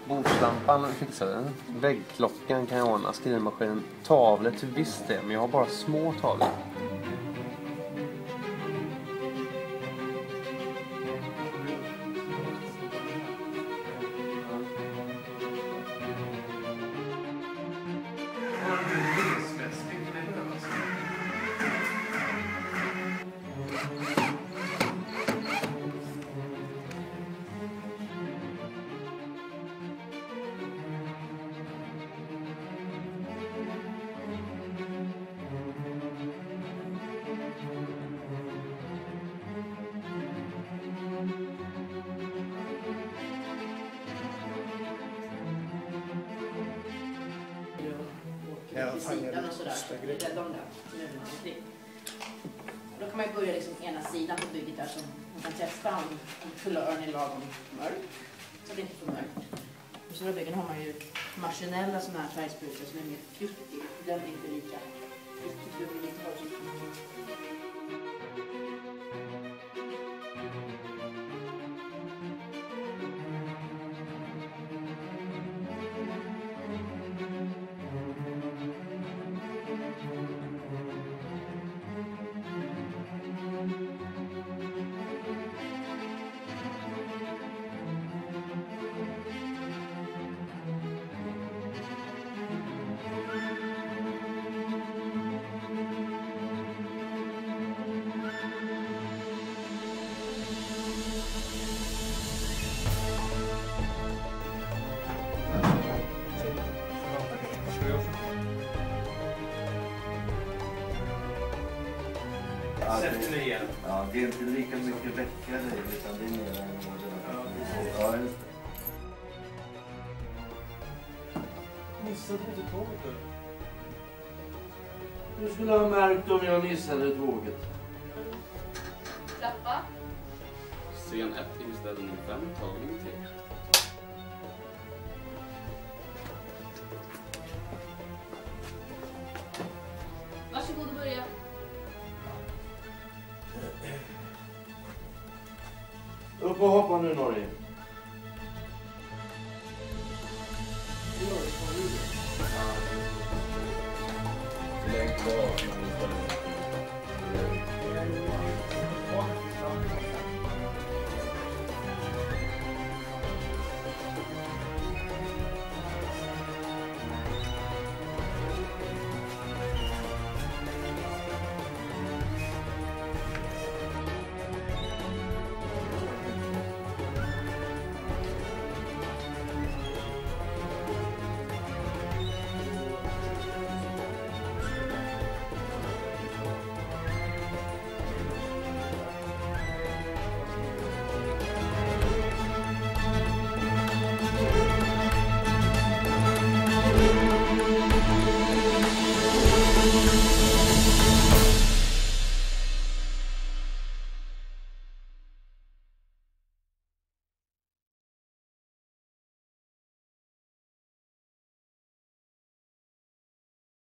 Bordslampan fixar den. Väggklockan kan jag ordna. Skrivmaskinen. Tavlor till viss del. Men jag har bara små tavlor. Sidan och sådär. Då kan man ju börja liksom ena sidan på bygget där som man kan testa om kulören är lagom mörk. Så det är inte för mörkt. På stora byggen har man ju maskinella sådana här färgsprutor som är mer fjuttig. Den är inte lika fjuttig, det blir lite hårt. Ja, det är inte lika mycket väckare utan det är mer än ja, just det. Missade inte tåget då? Du skulle ha märkt om jag missade tåget. Trappa. Scen 1, inställning 5, tagning 3. Varsågod och börja. Upp och hoppa nu, Norge.